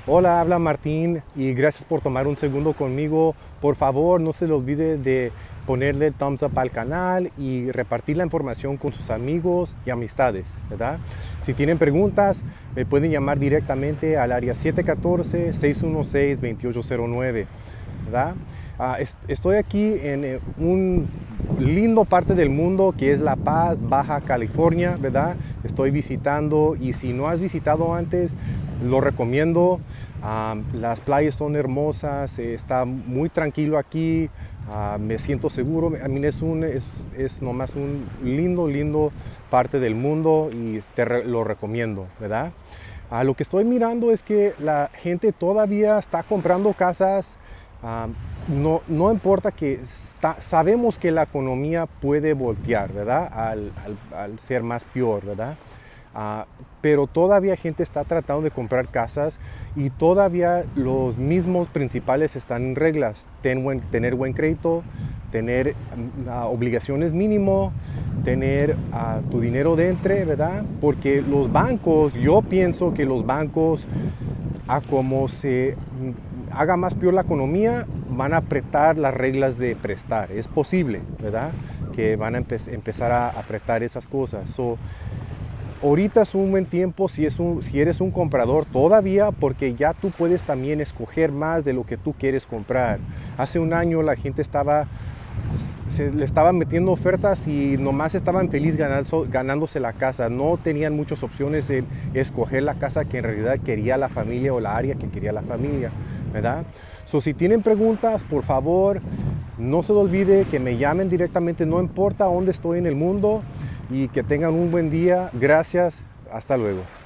Hola, habla Martín y gracias por tomar un segundo conmigo. Por favor, no se le olvide de ponerle thumbs up al canal y repartir la información con sus amigos y amistades, ¿verdad? Si tienen preguntas, me pueden llamar directamente al área 714-616-2809, ¿verdad? Estoy aquí en un lindo parte del mundo que es La Paz, Baja California, ¿verdad? Estoy visitando y si no has visitado antes, lo recomiendo. Las playas son hermosas, está muy tranquilo aquí, me siento seguro. Es nomás un lindo parte del mundo y lo recomiendo, ¿verdad? Lo que estoy mirando es que la gente todavía está comprando casas. No importa que sabemos que la economía puede voltear, ¿verdad? Al ser más peor, ¿verdad? Pero todavía gente está tratando de comprar casas y todavía los mismos principales están en reglas. Tener buen crédito, tener obligaciones mínimo, tener tu dinero dentro, ¿verdad? Porque los bancos, yo pienso que los bancos, a como se haga más peor la economía, van a apretar las reglas de prestar. Es posible, ¿verdad? Que van a empezar a apretar esas cosas. Ahorita es un buen tiempo si eres un comprador todavía, porque ya tú puedes también escoger más de lo que tú quieres comprar. Hace un año la gente le estaban metiendo ofertas y nomás estaban feliz ganándose la casa. No tenían muchas opciones en escoger la casa que en realidad quería la familia o la área que quería la familia, ¿verdad? Si tienen preguntas, por favor, no se olvide que me llamen directamente, no importa dónde estoy en el mundo, y que tengan un buen día. Gracias, hasta luego.